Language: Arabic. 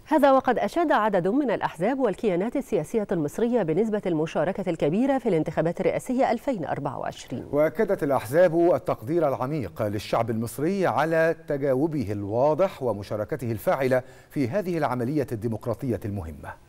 هذا وقد أشاد عدد من الأحزاب والكيانات السياسية المصرية بنسبة المشاركة الكبيرة في الانتخابات الرئاسية 2024. وأكدت الأحزاب التقدير العميق للشعب المصري على تجاوبه الواضح ومشاركته الفاعلة في هذه العملية الديمقراطية المهمة.